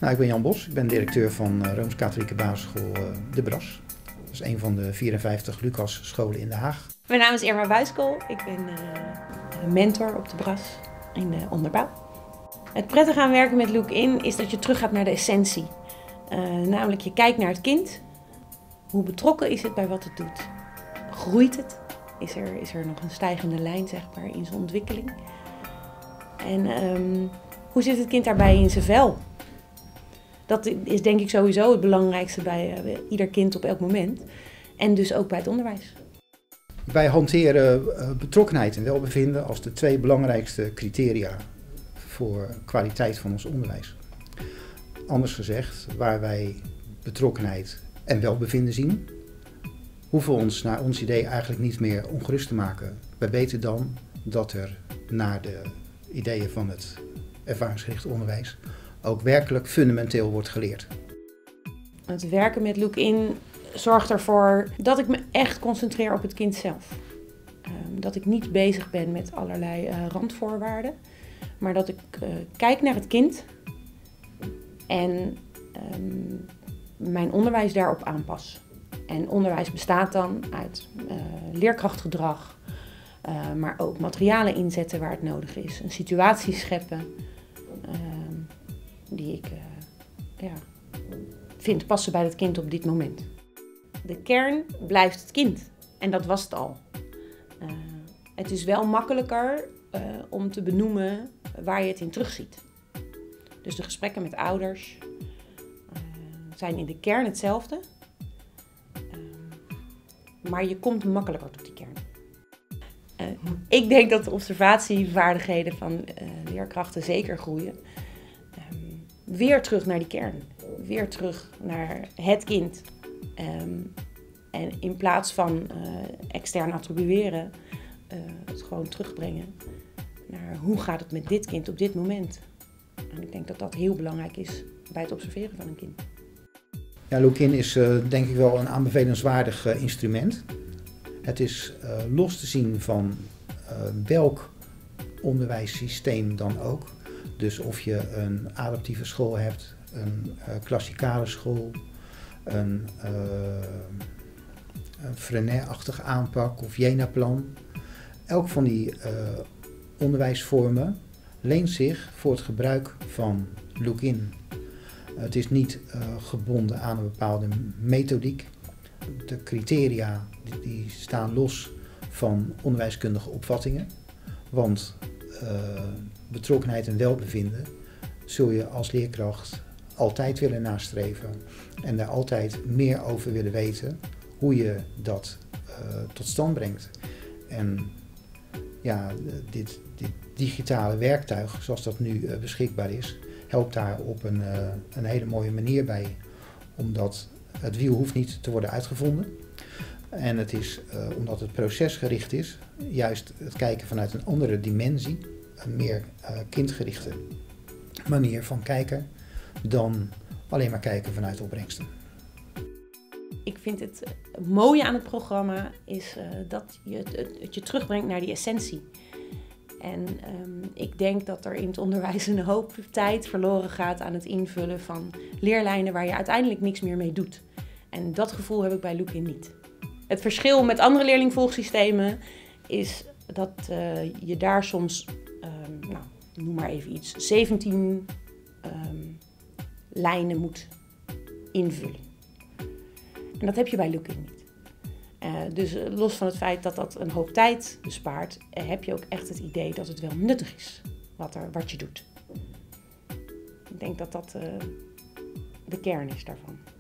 Nou, ik ben Jan Bos, ik ben directeur van Rooms-Katholieke Basisschool De Bras. Dat is een van de 54 Lucas scholen in Den Haag. Mijn naam is Irma Buiskool, ik ben mentor op De Bras in de onderbouw. Het prettige aan werken met Look-in is dat je teruggaat naar de essentie. Namelijk je kijkt naar het kind. Hoe betrokken is het bij wat het doet? Groeit het? Is er nog een stijgende lijn zeg maar, in zijn ontwikkeling? En hoe zit het kind daarbij in zijn vel? Dat is denk ik sowieso het belangrijkste bij ieder kind op elk moment. En dus ook bij het onderwijs. Wij hanteren betrokkenheid en welbevinden als de twee belangrijkste criteria voor kwaliteit van ons onderwijs. Anders gezegd, waar wij betrokkenheid en welbevinden zien, hoeven we ons naar ons idee eigenlijk niet meer ongerust te maken. Wij weten dan dat er naar de ideeën van het ervaringsgericht onderwijs ook werkelijk fundamenteel wordt geleerd. Het werken met Look-in zorgt ervoor dat ik me echt concentreer op het kind zelf. Dat ik niet bezig ben met allerlei randvoorwaarden, maar dat ik kijk naar het kind en mijn onderwijs daarop aanpas. En onderwijs bestaat dan uit leerkrachtgedrag, maar ook materialen inzetten waar het nodig is. Een situatie scheppen die ik vind passen bij het kind op dit moment. De kern blijft het kind en dat was het al. Het is wel makkelijker om te benoemen waar je het in terugziet. Dus de gesprekken met ouders zijn in de kern hetzelfde. Maar je komt makkelijker tot die kern. Ik denk dat de observatievaardigheden van leerkrachten zeker groeien. Weer terug naar die kern. Weer terug naar het kind. En in plaats van extern attribueren, het gewoon terugbrengen naar hoe gaat het met dit kind op dit moment. En ik denk dat dat heel belangrijk is bij het observeren van een kind. Ja, Look-in is denk ik wel een aanbevelenswaardig instrument. Het is los te zien van welk onderwijssysteem dan ook. Dus of je een adaptieve school hebt, een klassikale school, een Freinet-achtige aanpak of Jena-plan. Elk van die onderwijsvormen leent zich voor het gebruik van Look-in. Het is niet gebonden aan een bepaalde methodiek. De criteria die staan los van onderwijskundige opvattingen. Want betrokkenheid en welbevinden zul je als leerkracht altijd willen nastreven. En daar altijd meer over willen weten hoe je dat tot stand brengt. En ja, dit digitale werktuig zoals dat nu beschikbaar is, helpt daar op een hele mooie manier bij. Omdat het wiel hoeft niet te worden uitgevonden. En het is, omdat het procesgericht is, juist het kijken vanuit een andere dimensie, een meer kindgerichte manier van kijken, dan alleen maar kijken vanuit opbrengsten. Ik vind het mooie aan het programma is dat het je terugbrengt naar die essentie. En ik denk dat er in het onderwijs een hoop tijd verloren gaat aan het invullen van leerlijnen waar je uiteindelijk niks meer mee doet. En dat gevoel heb ik bij Look-in niet. Het verschil met andere leerlingvolgsystemen is dat je daar soms, noem maar even iets, 17 lijnen moet invullen. En dat heb je bij Look-in niet. Dus los van het feit dat dat een hoop tijd bespaart, heb je ook echt het idee dat het wel nuttig is wat je doet. Ik denk dat dat de kern is daarvan.